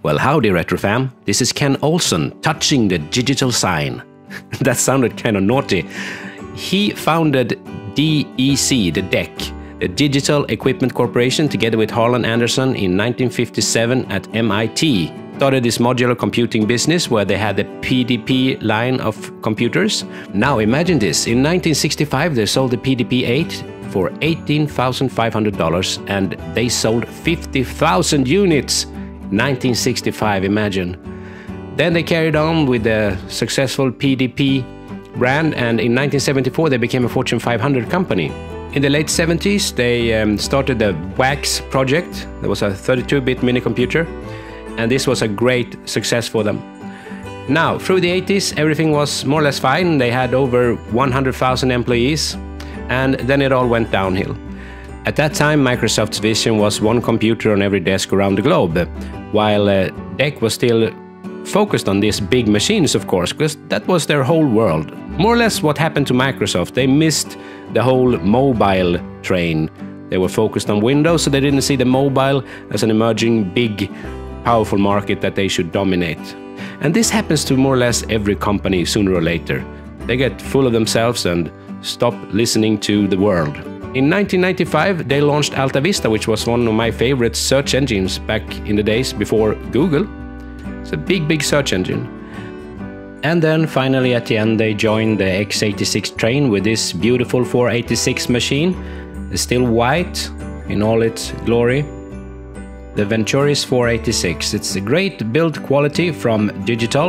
Well, howdy RetroFam, this is Ken Olsson touching the digital sign. That sounded kind of naughty. He founded DEC, the DEC, the Digital Equipment Corporation, together with Harlan Anderson in 1957 at MIT. Started this modular computing business where they had the PDP line of computers. Now imagine this, in 1965 they sold the PDP-8 for $18,500 and they sold 50,000 units. 1965, imagine. Then they carried on with the successful PDP brand, and in 1974 they became a Fortune 500 company. In the late 70s they started the WAX project. There was a 32-bit mini computer, and this was a great success for them. Now, through the 80s everything was more or less fine. They had over 100,000 employees, and then it all went downhill. At that time, Microsoft's vision was one computer on every desk around the globe, while DEC was still focused on these big machines, of course, because that was their whole world. More or less what happened to Microsoft. They missed the whole mobile train. They were focused on Windows, so they didn't see the mobile as an emerging, big, powerful market that they should dominate. And this happens to more or less every company sooner or later. They get full of themselves and stop listening to the world. In 1995, they launched Alta Vista, which was one of my favorite search engines back in the days before Google. It's a big, big search engine. And then finally at the end, they joined the x86 train with this beautiful 486 machine. It's still white in all its glory. The Venturis 486. It's a great build quality from Digital,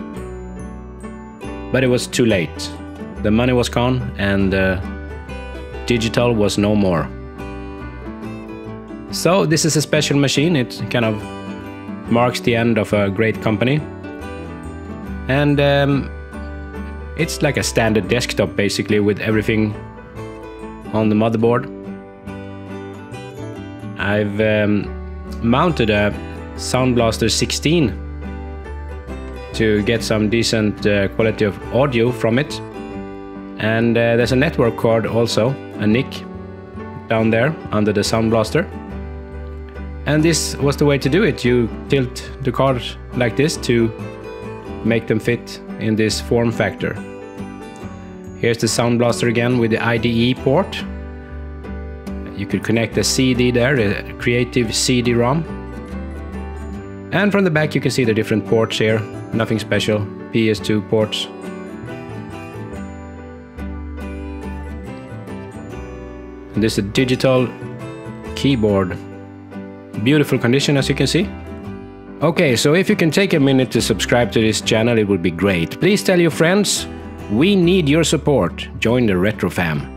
but it was too late. The money was gone and Digital was no more. So this is a special machine. It kind of marks the end of a great company. And it's like a standard desktop basically, with everything on the motherboard. I've mounted a Sound Blaster 16 to get some decent quality of audio from it. And there's a network card also, a NIC, down there under the Sound Blaster. And this was the way to do it. You tilt the cards like this to make them fit in this form factor. Here's the Sound Blaster again with the IDE port. You could connect a CD there, a Creative CD-ROM. And from the back you can see the different ports here. Nothing special, PS2 ports. And this is a digital keyboard. Beautiful condition, as you can see. Okay, so if you can take a minute to subscribe to this channel, it would be great. Please tell your friends. We need your support. Join the RetroFam.